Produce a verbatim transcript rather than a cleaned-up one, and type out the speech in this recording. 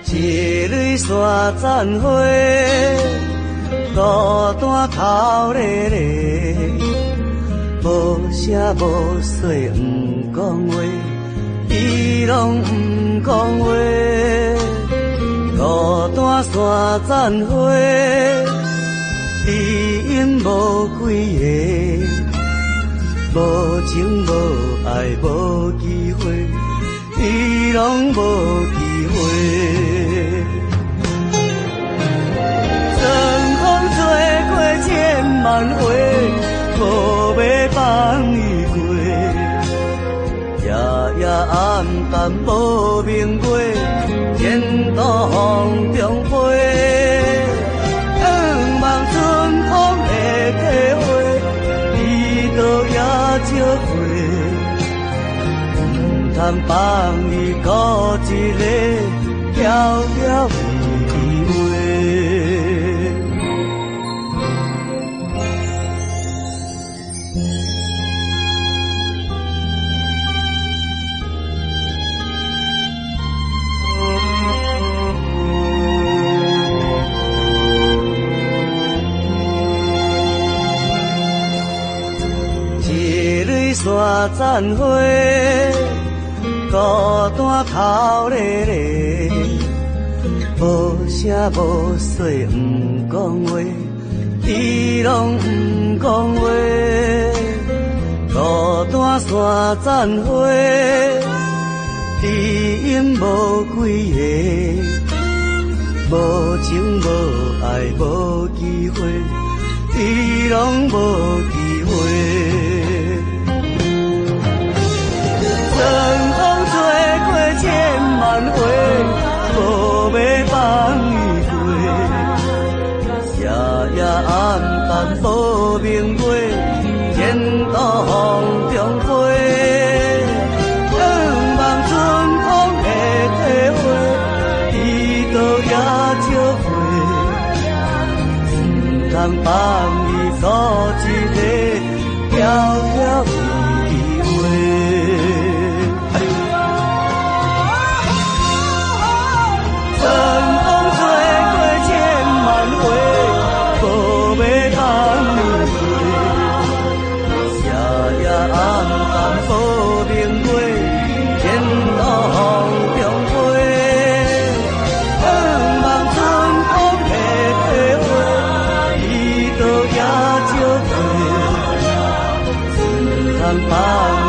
一蕊山赞花，孤单头咧咧，无声无息毋讲话，伊拢毋讲话。孤单山赞花，知音无几个，无情无爱无机会，伊拢无机会。春风吹过千万回，无要放伊过。夜夜暗淡无明月，前途风中飞。仰望春风的体会，伊都也少岁。唔通放伊孤一个，飘飘依依。山赞花，孤单头咧咧，无声无息毋讲话，伊拢毋讲话。孤单山赞花，知音无几个，无情无爱无机会，伊拢无机会。春风吹过千万回，无要放伊过。夜夜暗淡无明月，前途风中飞。仰望春风的体会，伊都也少岁。唔通放伊孤一个，飘飘依依。春风吹过千万回，无要放伊过。夜夜暗淡无明月，前途风中飞。仰望春风的体会，伊都也少岁。唔通放